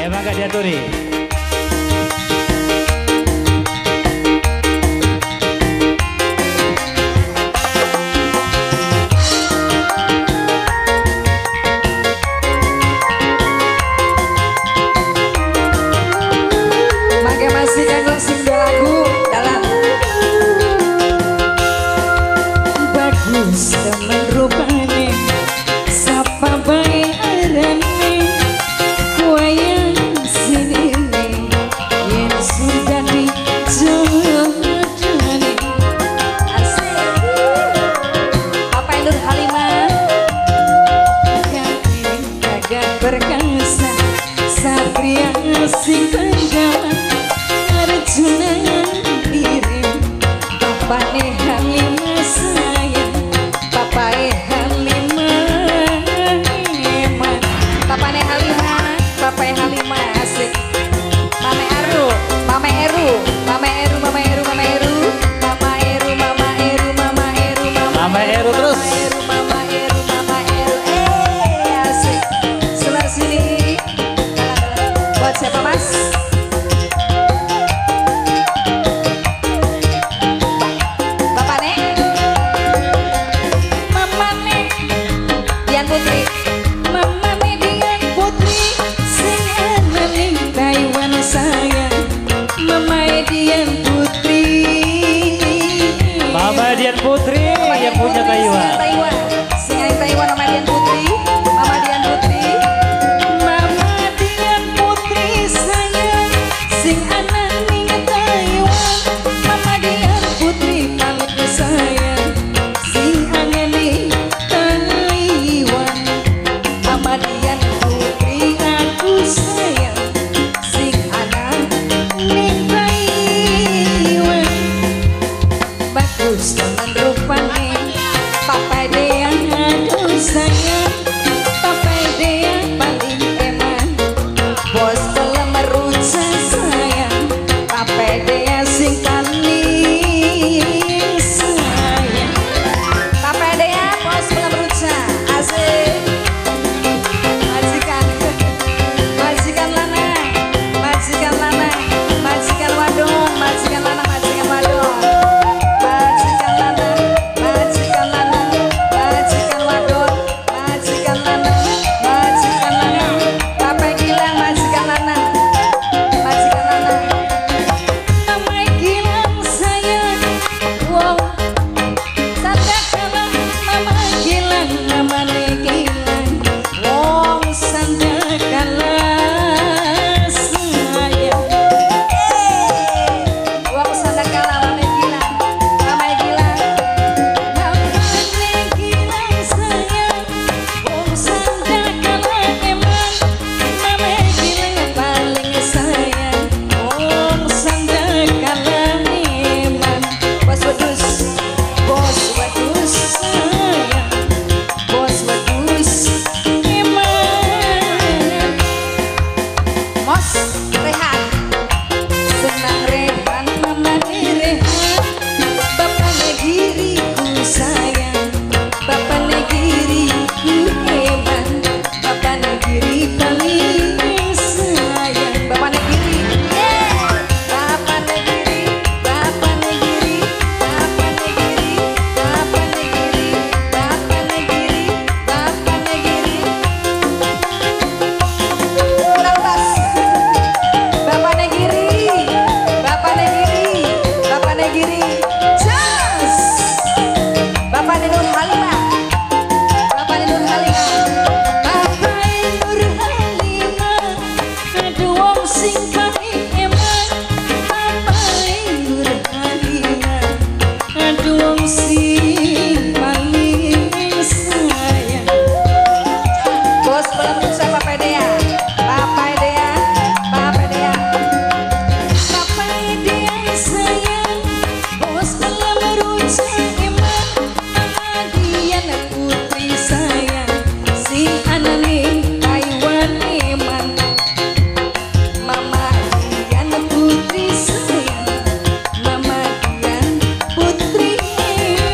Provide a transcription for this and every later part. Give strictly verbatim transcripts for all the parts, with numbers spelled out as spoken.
emang gak diaturi. Perkasa Satria sing kendaman Arjuna kirim Bapane Halimah sayang Bapake Halimah eman Bapane Halimah Bapake Halimah asik Mame Aru Mame Eru Mame Eru Mame Eru Mame Eru Mama Eru Mama Eru Mama Eru Mama Eru terus siapa mas? Bapak nih? Mama nih? Dian Putri? Mama nih Dian Putri sing analing Taiwan sayang Mama Dian Putri Mama Dian Putri Mama yang punya Taiwan Taiwan sing analing Taiwan Mama Dian Putri Mama Dian Putri sing anak ning Taiwan Mama Dian Putri pamit sayang sing anak ning Taiwan Mama Dian Putri aku sayang sing anak ning Taiwan bagus dengan rupane Papa Dean aku sayang Papa Dean paling eman bos dalam meruca Papedea sing paling sayang Papedea bos belum beruca asik majikan majikan lana majikan lana majikan wadon majikan lana majikan wadon majikan lana majikan lana majikan wadon majikan lana majikan lana Pape Gilang majikan lana majikan lana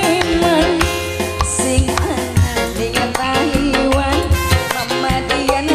Taiwan Mama Dian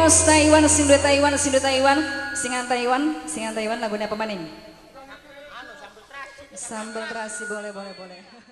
bos Taiwan, sindu Taiwan, sindu Taiwan, singan Taiwan, singan Taiwan lagunya apa maning? Sambal terasi boleh boleh boleh.